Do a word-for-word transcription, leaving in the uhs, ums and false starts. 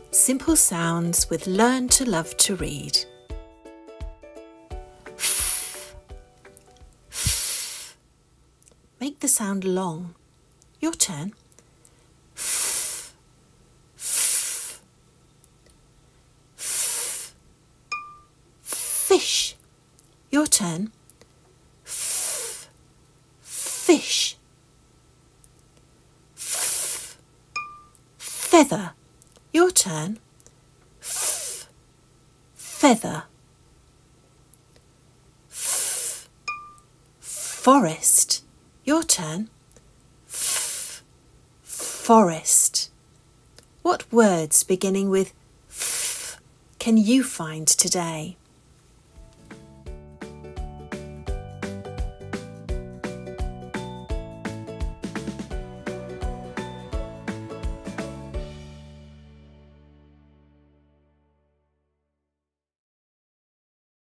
Simple sounds with Learn to Love to Read. F, f. Make the sound long. Your turn. F, f, f. Fish. Your turn. F, fish. F, feather. Your turn. F, feather. F, forest. Your turn. F, forest. What words beginning with F can you find today?